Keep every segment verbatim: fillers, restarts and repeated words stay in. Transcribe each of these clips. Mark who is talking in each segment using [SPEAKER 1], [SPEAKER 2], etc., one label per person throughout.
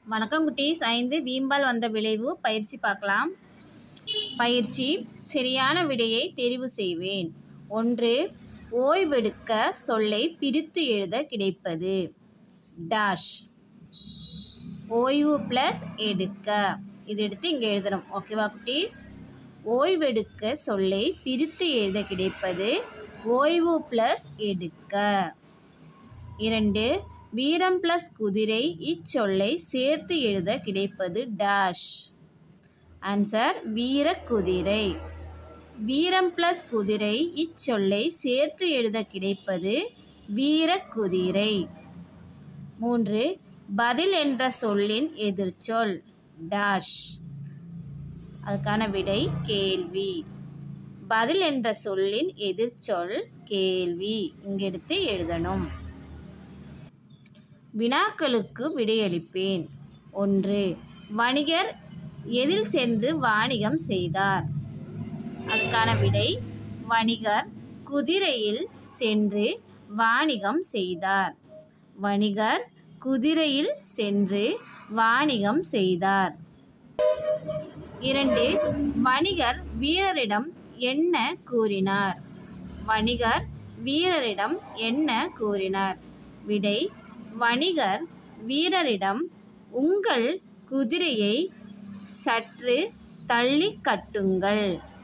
[SPEAKER 1] வணக்கம் குட்டீஸ். ஐந்து வீம்பால் வந்த விளைவு பயிற்சி பார்க்கலாம். பயிற்சி சரியான விடையை தெரிவு செய்வேன். ஒன்று, ஓய்வெடுக்க சொல்லை பிரித்து எழுத கிடைப்பது டேஷ். ஓய்வு ப்ளஸ் எடுக்க, இது எடுத்து இங்கே எழுதணும். ஓகேவா குட்டீஸ்? ஓய்வெடுக்க சொல்லை பிரித்து எழுத கிடைப்பது ஓய்வு ப்ளஸ் எடுக்க. இரண்டு, வீரம் ப்ளஸ் குதிரை இச்சொல்லை சேர்த்து எழுத கிடைப்பது டேஷ். ஆன்சர் வீர குதிரை. வீரம் ப்ளஸ் குதிரை இச்சொல்லை சேர்த்து எழுத கிடைப்பது வீர குதிரை. மூன்று, பதில் என்ற சொல்லின் எதிர்ச்சொல் டேஷ். அதுக்கான விடை கேள்வி. பதில் என்ற சொல்லின் எதிர்ச்சொல் கேள்வி. இங்கே எடுத்து எழுதணும். வினாக்களுக்கு விடையளிப்பேன். ஒன்று, வணிகர் எதில் சென்று வாணிகம் செய்தார்? அதுக்கான விடை வணிகர் குதிரையில் சென்று வாணிகம் செய்தார். வணிகர் குதிரையில் சென்று வாணிகம் செய்தார். இரண்டு, வணிகர் வீரரிடம் என்ன கூறினார்? வணிகர் வீரரிடம் என்ன கூறினார்? விடை வணிகர் வீரரிடம் உங்கள் குதிரையை சற்று தள்ளி கட்டுங்கள்,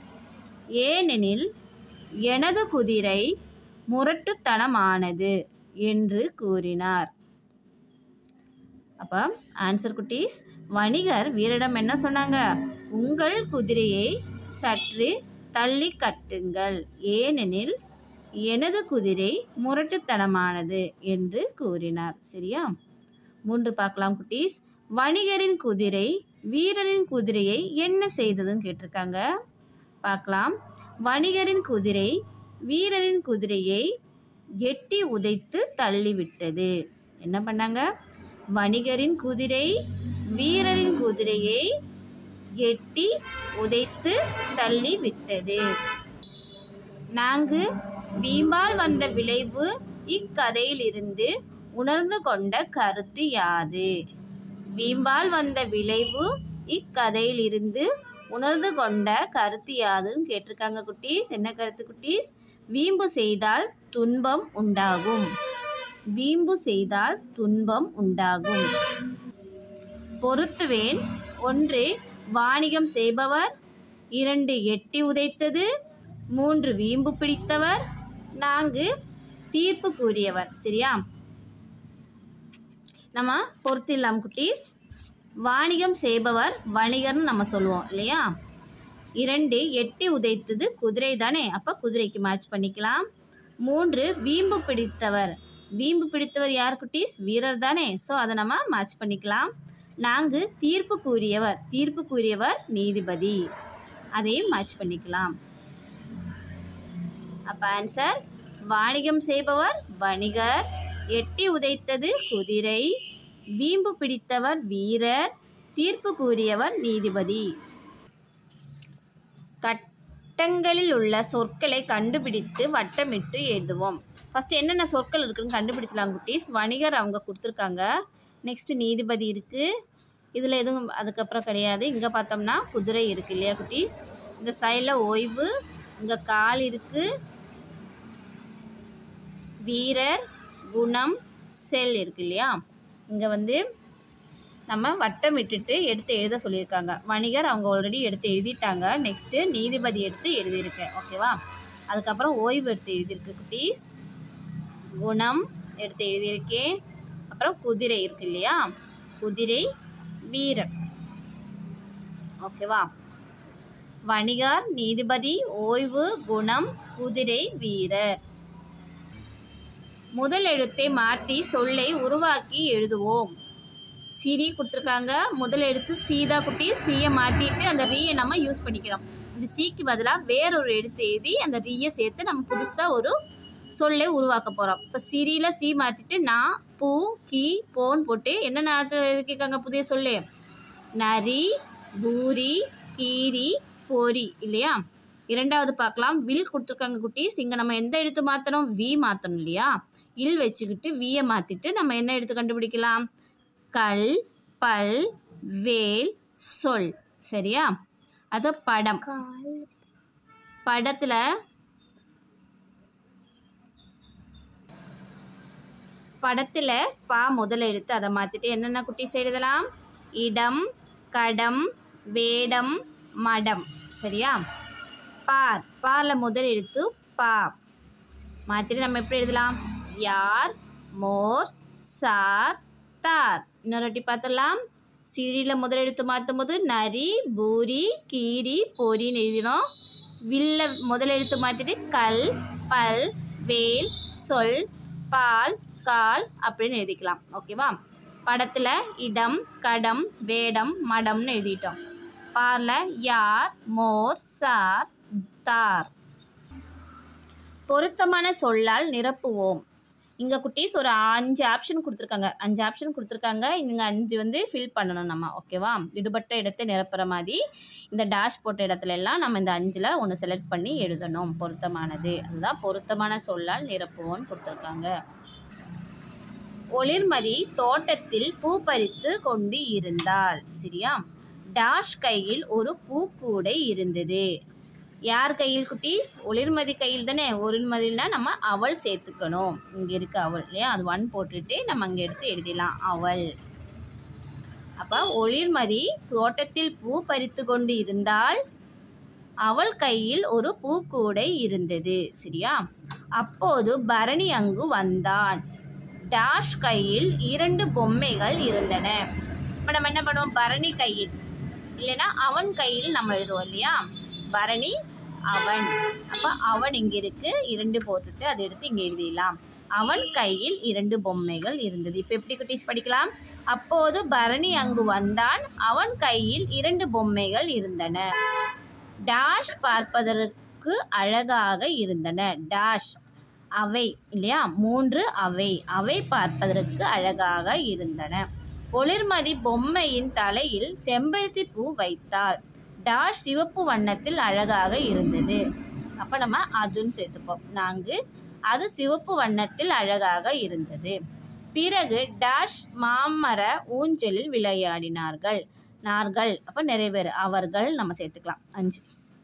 [SPEAKER 1] ஏனெனில் எனது குதிரை முரட்டுத்தனமானது என்று கூறினார். அப்போ ஆன்சர் குட்டீஸ், வணிகர் வீரரிடம் என்ன சொன்னாங்க? உங்கள் குதிரையை சற்று தள்ளி கட்டுங்கள், ஏனெனில் எனது குதிரை முரட்டுத்தனமானது என்று கூறினார். சரியா? மூன்று பார்க்கலாம் குட்டீஸ். வணிகரின் குதிரை வீரரின் குதிரையை என்ன செய்ததுன்னு கேட்டிருக்காங்க. பார்க்கலாம். வணிகரின் குதிரை வீரரின் குதிரையை எட்டி உதைத்து தள்ளிவிட்டது. என்ன பண்ணாங்க? வணிகரின் குதிரை வீரரின் குதிரையை எட்டி உதைத்து தள்ளிவிட்டது. நான்கு, வீம்பால் வந்த விளைவு இக்கதையிலிருந்து உணர்ந்து கொண்ட கருத்து யாது? வீம்பால் வந்த விளைவு இக்கதையிலிருந்து உணர்ந்து கொண்ட கருத்து யாதுன்னு கேட்டிருக்காங்க குட்டீஸ். என்ன கருத்து குட்டீஸ்? வீம்பு செய்தால் துன்பம் உண்டாகும். வீம்பு செய்தால் துன்பம் உண்டாகும். பொருத்துவேன். ஒன்று, வாணிகம் செய்பவர். இரண்டு, எட்டி உதைத்தது. மூன்று, வீம்பு பிடித்தவர். நான்கு, தீர்ப்பு கூறியவர். சரியா? நம்ம பொறுத்திடலாம் குட்டீஸ். வாணிகம் செய்பவர் வணிகர்னு நம்ம சொல்லுவோம் இல்லையா? இரண்டு, எட்டி உதைத்தது குதிரை தானே, அப்போ குதிரைக்கு மேட்ச் பண்ணிக்கலாம். மூன்று, வீம்பு பிடித்தவர். வீம்பு பிடித்தவர் யார் குட்டீஸ்? வீரர் தானே, ஸோ அதை நம்ம மேட்ச் பண்ணிக்கலாம். நான்கு, தீர்ப்பு கூறியவர். தீர்ப்பு கூறியவர் நீதிபதி, அதையும் மேட்ச் பண்ணிக்கலாம். அப்போ ஆன்சர் வாணிகம் செய்பவர் வணிகர், எட்டி உதைத்தது குதிரை, வீம்பு பிடித்தவர் வீரர், தீர்ப்பு கூறியவர் நீதிபதி. கட்டங்களில் உள்ள சொற்களை கண்டுபிடித்து வட்டமிட்டு எழுதுவோம். ஃபஸ்ட்டு என்னென்ன சொற்கள் இருக்குதுன்னு கண்டுபிடிச்சலாம் குட்டீஸ். வணிகர் அவங்க கொடுத்துருக்காங்க. நெக்ஸ்ட்டு நீதிபதி இருக்குது. இதில் எதுவும் அதுக்கப்புறம் கிடையாது. இங்கே பார்த்தோம்னா குதிரை இருக்குது இல்லையா குட்டீஸ்? இந்த சைடில் ஓய்வு, இங்கே கால் இருக்குது, வீரர், குணம், செல் இருக்கு இல்லையா? இங்கே வந்து நம்ம வட்டம் விட்டுட்டு எடுத்து எழுத சொல்லியிருக்காங்க. வணிகர் அவங்க ஆல்ரெடி எடுத்து எழுதிட்டாங்க. நெக்ஸ்ட்டு நீதிபதி எடுத்து எழுதியிருக்கேன். ஓகேவா? அதுக்கப்புறம் ஓய்வு எடுத்து எழுதியிருக்கு குட்டீஸ். குணம் எடுத்து எழுதியிருக்கேன். அப்புறம் குதிரை இருக்கு இல்லையா? குதிரை, வீரர். ஓகேவா? வணிகர், நீதிபதி, ஓய்வு, குணம், குதிரை, வீரர். முதல் எழுத்தை மாற்றி சொல்லை உருவாக்கி எழுதுவோம். சிரி கொடுத்துருக்காங்க. முதல் எழுத்து சீதா குட்டி. சீயை மாற்றிட்டு அந்த ரீயை நம்ம யூஸ் பண்ணிக்கிறோம். இந்த சீக்கு பதிலாக வேறொரு எழுத்து எழுதி அந்த ரீயை சேர்த்து நம்ம புதுசாக ஒரு சொல்லை உருவாக்க போகிறோம். இப்போ சிரியில் சி மாற்றிட்டு நான், பூ, கீ, போன் போட்டு என்ன எழுதியிருக்காங்க புதிய சொல்லு? நரி, பூரி, கீரி, பொரி இல்லையா? இரண்டாவது பார்க்கலாம். வில் கொடுத்துருக்காங்க குட்டீஸ். இங்கே நம்ம எந்த எழுத்து மாற்றணும்? வி மாற்றணும் இல்லையா? இல் வச்சுக்கிட்டு வியை மாற்றிட்டு நம்ம என்ன எழுத்து கண்டுபிடிக்கலாம்? கல், பல் வேல் சொல். சரியா? அது படம். படத்தில் படத்தில் பா முதல் எழுத்து அதை மாற்றிட்டு என்னென்ன குட்டீஸ் எழுதலாம்? இடம், கடம், வேடம், மடம். சரியா? பார், பாரில் முதல் எழுத்து பா மாற்றிட்டு நம்ம எப்படி எழுதலாம்? யார், மோர், சார், தார். இன்னொரு வாட்டி பார்த்துடலாம். சிறியில் முதல் எழுத்து மாற்றும் போது நரி, பூரி, கீரி, பொரின்னு எழுதினோம். வில்ல முதல் எழுத்து மாற்றிட்டு கல், பல், வேல், சொல், பால், கால் அப்படின்னு எழுதிக்கலாம். ஓகேவா? படத்தில் இடம், கடம், வேடம், மடம்னு எழுதிட்டோம். பாரில் யார், மோர், சார், தார். பொருத்தமான சொல்லால் நிரப்புவோம். இங்கே குட்டீஸ் ஒரு அஞ்சு ஆப்ஷன் கொடுத்துருக்காங்க. அஞ்சு ஆப்ஷன் கொடுத்துருக்காங்க. இங்கே அஞ்சு வந்து ஃபில் பண்ணணும் நம்ம. ஓகேவா? விடுபட்ட இடத்தை நிரப்புற மாதிரி இந்த டேஷ் போட்ட இடத்துல எல்லாம் நம்ம இந்த அஞ்சில் ஒன்று செலக்ட் பண்ணி எழுதணும். பொருத்தமானது அதுதான் பொருத்தமான சொல்லால் நிரப்புவோம்னு கொடுத்துருக்காங்க. ஒளிர்மதி தோட்டத்தில் பூ பறித்து கொண்டு இருந்தாள். சரியா? டேஷ் கையில் ஒரு பூக்கூடை இருந்தது. யார் கையில் குட்டீஸ்? ஒளிர்மதி கையில் தானே. ஒளிர்மதினா நம்ம அவள் சேர்த்துக்கணும். இங்கே இருக்கு அவள் இல்லையா? அது ஒன் போட்டுட்டு நம்ம அங்கே எடுத்து எழுதிடலாம் அவள். அப்போ ஒளிர்மதி தோட்டத்தில் பூ பறித்து கொண்டு இருந்தால் அவள் கையில் ஒரு பூக்கூடை இருந்தது. சரியா? அப்போது பரணி அங்கு வந்தான். டேஷ் கையில் இரண்டு பொம்மைகள் இருந்தன. இப்போ நம்ம என்ன பண்ணுவோம்? பரணி கையில் இல்லைன்னா அவன் கையில் நம்ம எழுதுவோம் இல்லையா? பரணி, அவன். அப்போ அவன் இங்கே இருக்கு, இரண்டு போட்டுட்டு அதை எடுத்து இங்கே எழுதிடலாம். அவன் கையில் இரண்டு பொம்மைகள் இருந்தது. இப்போ எப்படி குட்டீஸ் படிக்கலாம்? அப்போது பரணி அங்கு வந்தான். அவன் கையில் இரண்டு பொம்மைகள் இருந்தன. டேஷ் பார்ப்பதற்கு அழகாக இருந்தன. டேஷ் அவை இல்லையா? மூன்று அவை. அவை பார்ப்பதற்கு அழகாக இருந்தன. ஒளிர்மதி பொம்மையின் தலையில் செம்பருத்தி பூ வைத்தாள். டேஷ் சிவப்பு வண்ணத்தில் அழகாக இருந்தது. அப்போ நம்ம அதுன்னு சேர்த்துப்போம். நான்கு அது சிவப்பு வண்ணத்தில் அழகாக இருந்தது. பிறகு டேஷ் மாமர ஊஞ்சலில் விளையாடினார்கள். நார்கள் அப்போ நிறைவேறு. அவர்கள் நம்ம சேர்த்துக்கலாம். அஞ்சு.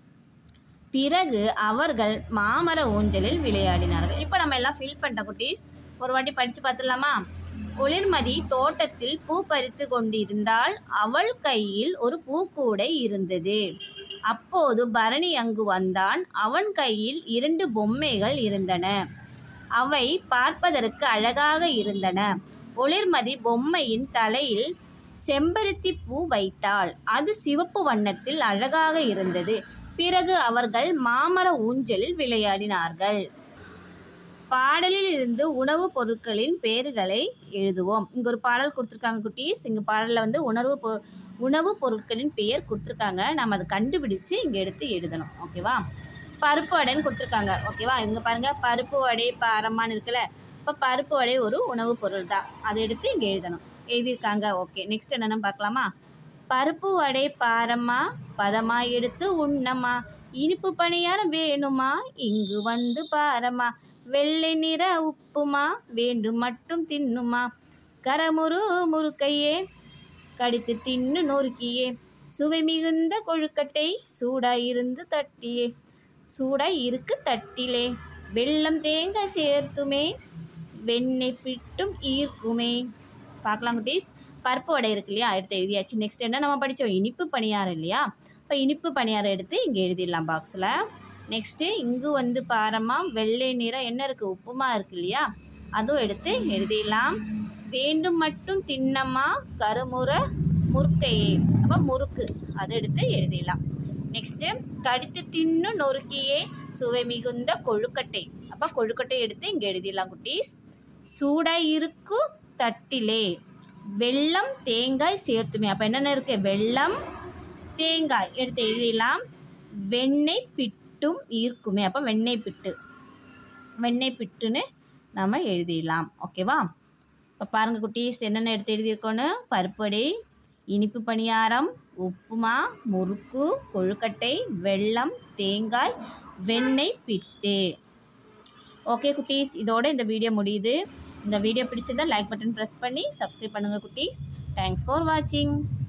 [SPEAKER 1] பிறகு அவர்கள் மாமர ஊஞ்சலில் விளையாடினார்கள். இப்போ நம்ம எல்லாம் ஃபில் பண்ணிட்ட குட்டீஸ். ஒரு வாட்டி படித்து பார்த்துடலாமா? ஒளிர்மதி தோட்டத்தில் பூ பறித்து கொண்டிருந்தால் அவள் கையில் ஒரு பூக்கூடை இருந்தது. அப்போது பரணி அங்கு வந்தான். அவன் கையில் இரண்டு பொம்மைகள் இருந்தன. அவை பார்ப்பதற்கு அழகாக இருந்தன. ஒளிர்மதி பொம்மையின் தலையில் செம்பருத்தி பூ வைத்தாள். அது சிவப்பு வண்ணத்தில் அழகாக இருந்தது. பிறகு அவர்கள் மாமர ஊஞ்சலில் விளையாடினார்கள். பாடலில் இருந்து உணவுப் பொருட்களின் பெயர்களை எழுதுவோம். இங்கே ஒரு பாடல் கொடுத்துருக்காங்க குட்டீஸ். இங்கே பாடலில் வந்து உணவு பொ உணவுப் பொருட்களின் பெயர் கொடுத்துருக்காங்க. நம்ம அதை கண்டுபிடிச்சு இங்கே எடுத்து எழுதணும். ஓகேவா? பருப்பு வடைன்னு கொடுத்துருக்காங்க. ஓகேவா? இங்கே பாருங்கள், பருப்பு வடை பாரம்மான்னு இருக்குல்ல. இப்போ பருப்பு வடை ஒரு உணவுப் பொருள் தான். அதை எடுத்து இங்கே எழுதணும். எழுதியிருக்காங்க. ஓகே, நெக்ஸ்ட் என்னென்னு பார்க்கலாமா? பருப்பு வடை பாரம்மா, பதமா எடுத்து உண்ணம்மா, இனிப்பு பணியாரம் வேணுமா, இங்கு வந்து பாரம்மா, வெள்ளை நிற உப்புமா, வேண்டும் மட்டும் தின்னுமா, கரமுரு முறுக்கையே, கடித்து தின்னு நொறுக்கியே, சுவை மிகுந்த கொழுக்கட்டை, சூடாய் இருந்து தட்டியே, சூடாய் இருக்கு தட்டிலே, வெல்லம் தேங்காய் சேர்த்துமே, வெண்ணெய் பிட்டும் ஈர்க்குமே. பார்க்கலாம் குட்டீஸ். பருப்பு வடை இருக்கு இல்லையா? எடுத்து எழுதியாச்சு. நெக்ஸ்ட் என்ன நம்ம படித்தோம்? இனிப்பு பணியாரம் இல்லையா? இப்போ இனிப்பு பணியாரம் எடுத்து இங்கே எழுதிடலாம் பாக்ஸில். நெக்ஸ்ட்டு இங்கு வந்து பாரம்மா, வெள்ளை நிறம் என்ன இருக்குது? உப்புமா இருக்குது இல்லையா? அதுவும் எடுத்து எழுதிடலாம். வேண்டும் மட்டும் தின்னம்மா, கருமுற முறுக்கையே, அப்போ முறுக்கு அதை எடுத்து எழுதிடலாம். நெக்ஸ்ட்டு கடித்து தின்னு நொறுக்கியே, சுவை மிகுந்த கொழுக்கட்டை, அப்போ கொழுக்கட்டை எடுத்து இங்கே எழுதிடலாம் குட்டீஸ். சூடாய் இருக்கு தட்டிலே, வெல்லம் தேங்காய் சேர்த்துமே, அப்போ என்னென்ன இருக்குது? வெல்லம் தேங்காய் எடுத்து எழுதிடலாம். வெண்ணெய் பிட்டும் ஈர்க்குமே, அப்போ வெண்ணெய் பிட்டு, வெண்ணெய் பிட்டுன்னு நம்ம எழுதிடலாம். ஓகேவா? இப்போ பாருங்கள் குட்டீஸ், என்னென்ன எடுத்து எழுதியிருக்கோன்னு. பருப்பு வடை, இனிப்பு பணியாரம், உப்புமா, முறுக்கு, கொழுக்கட்டை, வெல்லம், தேங்காய், வெண்ணெய் பிட்டு. ஓகே குட்டீஸ், இதோட இந்த வீடியோ முடியுது. இந்த வீடியோ பிடிச்சிருந்தா லைக் பட்டன் ப்ரெஸ் பண்ணி சப்ஸ்கிரைப் பண்ணுங்கள் குட்டீஸ். தேங்க்ஸ் ஃபார் வாட்சிங்.